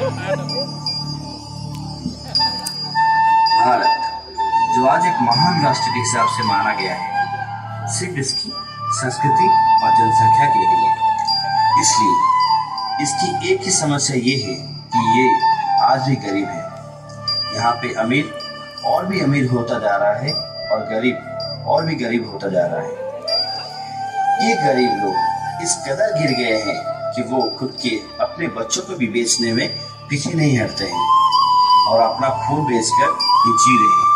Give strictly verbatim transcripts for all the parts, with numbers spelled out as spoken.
भारत, जो आज एक महान राष्ट्र के हिसाब से माना गया है, सिर्फ इसकी संस्कृति और जनसंख्या के लिए, इसलिए इसकी एक ही समस्या ये है कि ये आज भी गरीब है। यहाँ पे अमीर और भी अमीर होता जा रहा है और गरीब और भी गरीब होता जा रहा है। ये गरीब लोग इस कदर गिर गए हैं कि वो खुद के अपने बच्चों को भी बेचने में पीछे नहीं हटते हैं और अपना खून बेचकर ये जी रहे हैं।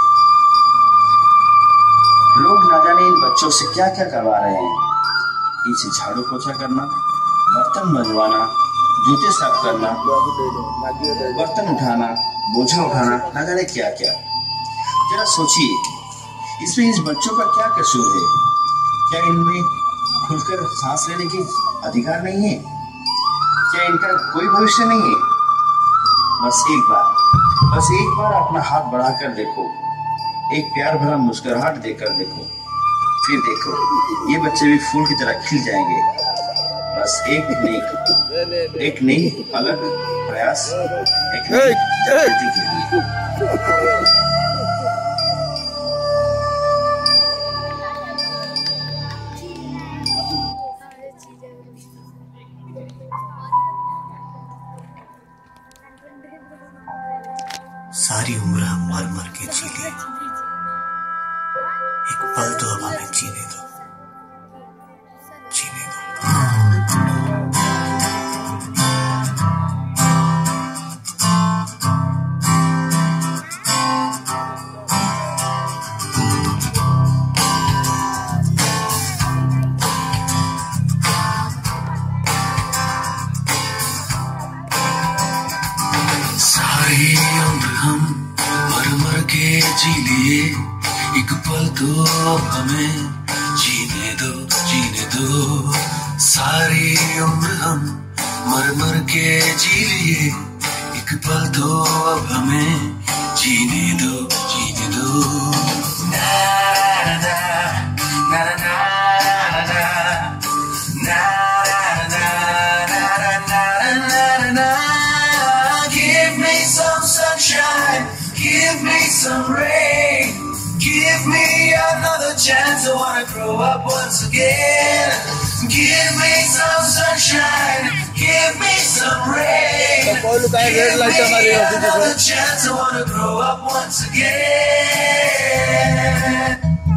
लोग न जाने इन बच्चों से क्या क्या करवा रहे हैं। इनसे झाड़ू पोछा करना, बर्तन मंजवाना, जूते साफ करना, बर्तन उठाना, बोझा उठाना, न जाने क्या क्या। जरा सोचिए, इसमें इस बच्चों का क्या कसूर है? क्या इनमें खुलकर सांस लेने की अधिकार नहीं है? क्या इनका कोई भविष्य नहीं है? बस एक बार बस एक बार अपना हाथ बढ़ाकर देखो, एक प्यार भरा मुस्कुराहट देकर देखो, फिर देखो ये बच्चे भी फूल की तरह खिल जाएंगे। बस एक नहीं एक नहीं अलग प्रयास, एक नई संस्कृति के लिए। सारी उम्र हम मर मर के जी लिए, एक पल तो अब हमें जीने दो, जीने दो। सारी उम्र हम मर मर के जी लिए, एक पल तो हमें जीने दो, जीने दो। सारी उम्र हम मर मर के जी लिए, एक पल तो अब हमें जीने दो, जीने दो। ना ना ना ना ना ना ना ना ना ना ना। Give me some sunshine, give me some rain, give me another chance. I wanna grow up once again. Give me some sunshine, give me some rain, give me another chance. I wanna grow up once again.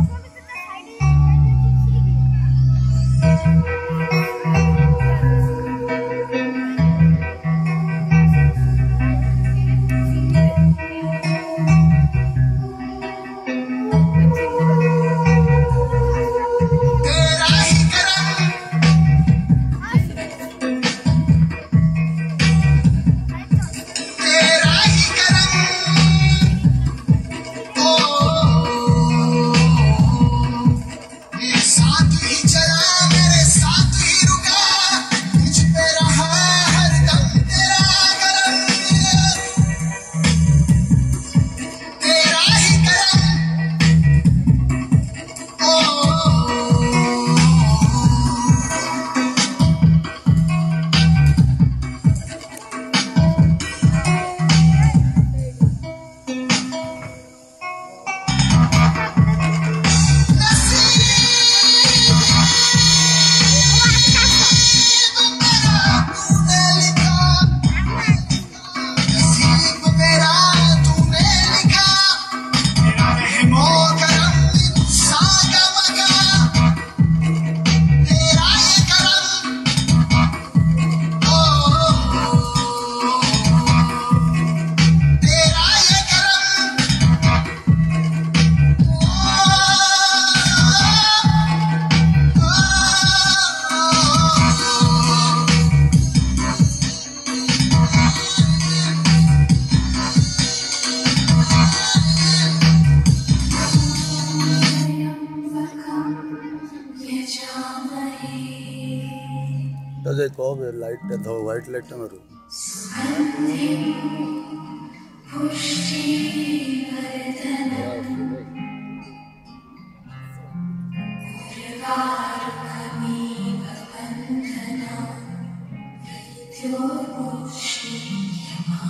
ಅದೇ ಕೋಬೆ light ಅಥವಾ white light ಮಾರು Your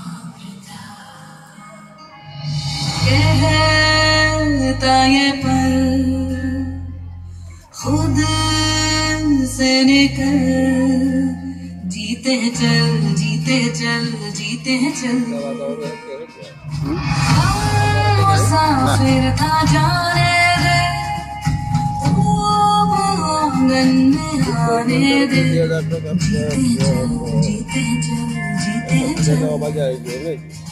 ये पल खुद से निकल, जीते हैं चल, जीते हैं चल, जीते हैं चल। हम मुसाफिर था जाने दे, तू आंगन में आने दे। जीते हैं चल, जीते हैं चल, जीते हैं चल।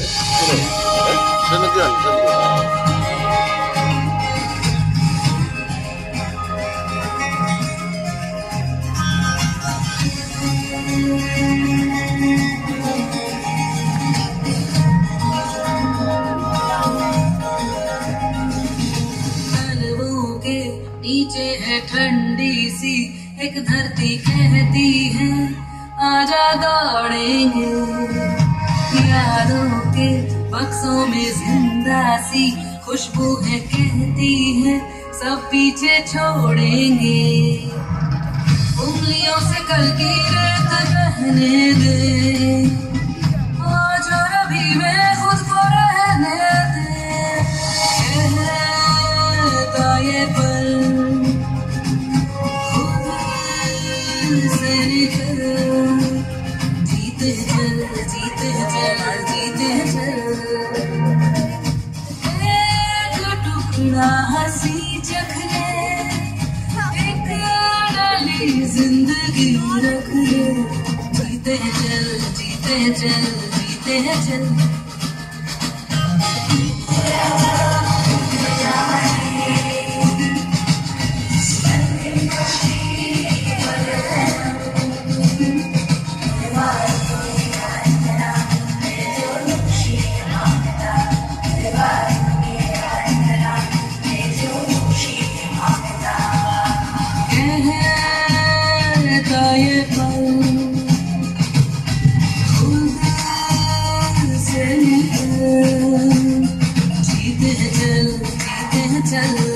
नीचे है ठंडी सी एक धरती, कहती है आजा दौड़ेंगे। यादों के बक्सों में जिंदा सी खुशबू है, कहती है सब पीछे छोड़ेंगे। उंगलियों से कल की रेत बहने दे, आज और अभी में खुद को रहने दे। कहता ये पल से निकल, जीते चल, जीते चल, जीते चल। एक टुकड़ा हंसी चख ले, एक डाली जिंदगी रख ले। जीते चल, जीते चल, जीते चल। ये पल खुद से निकल, जीते चल, जीते चल।